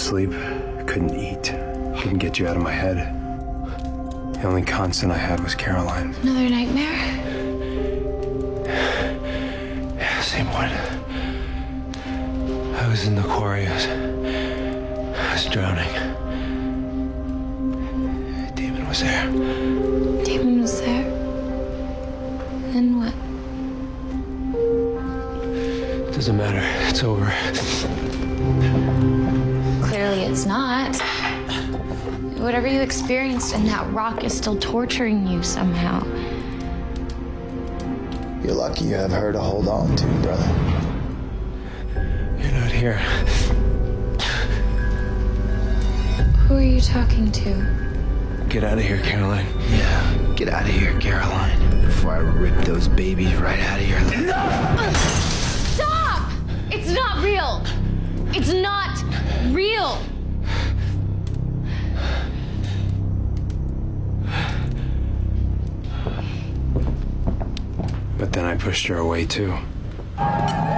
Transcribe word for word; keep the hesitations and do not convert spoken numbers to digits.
sleep, couldn't eat, couldn't get you out of my head. The only constant I had was Caroline. Another nightmare? Yeah, same one. I was in the quarry. I was, I was drowning. Damon was there. Damon was there? Then what? Doesn't matter. It's over. Clearly it's not. Whatever you experienced in that rock is still torturing you somehow. You're lucky you have her to hold on to, brother. You're not here. Who are you talking to? Get out of here, Caroline. Yeah, get out of here, Caroline, before I rip those babies right out of your life. No! Stop! It's not real! It's not real! But then I pushed her away, too.